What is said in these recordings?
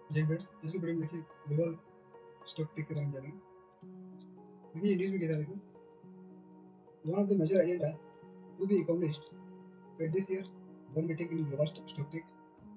जय फ्रेंड्स, आज की वीडियो में देखिए ग्लोबल स्टॉक टेक के बारे में जानेंगे। देखिए न्यूज़ में क्या था, देखो one of the major agenda to be accomplished at this year one meeting in global stock take.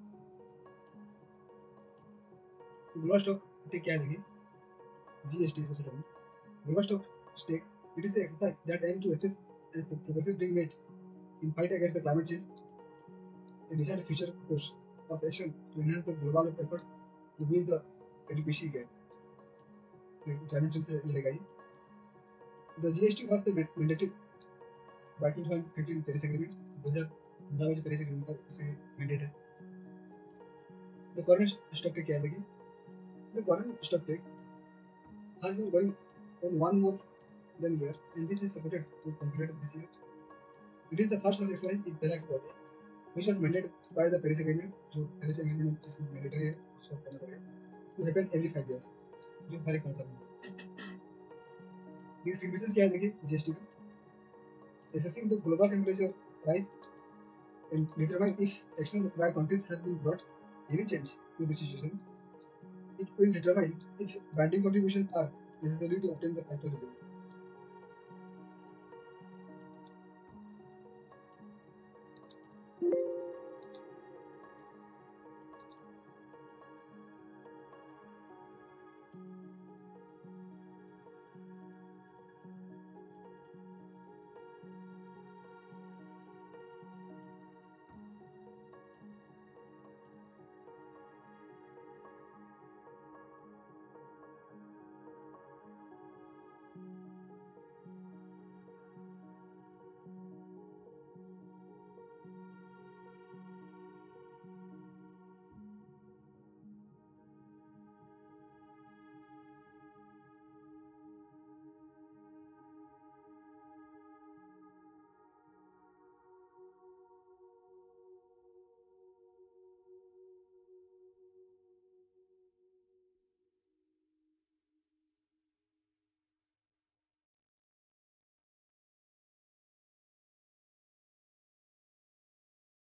Global stock take क्या है, देखिए जीएसटी से शुरू। Global stock take it is an exercise that aim to assess and progressive bring weight in fight against the climate change and decide a future course of action to enhance the global effort to bridge the adequacy gap। climate change से लड़ेगा ये। The GST was the mandated by 2015 Paris Agreement 2015 में जो Paris agreement था उसे mandate है। The current stock take क्या है, देखिए the current stock take has been going on one more than year and this is supported to complete this year. It is the first such exercise in Paris project which was mandated by the Paris Agreement, जो Paris agreement इसमें mandatory है उसको करना पड़ेगा, to happen every 5 years, जो हर एक 5 साल में। ये सिग्निफिकेंस क्या है, देखिए जीएसटी का assessing the global temperature rise and determine if action by countries have been brought any change to the situation. It will determine if binding contributions are necessary to obtain the factor result.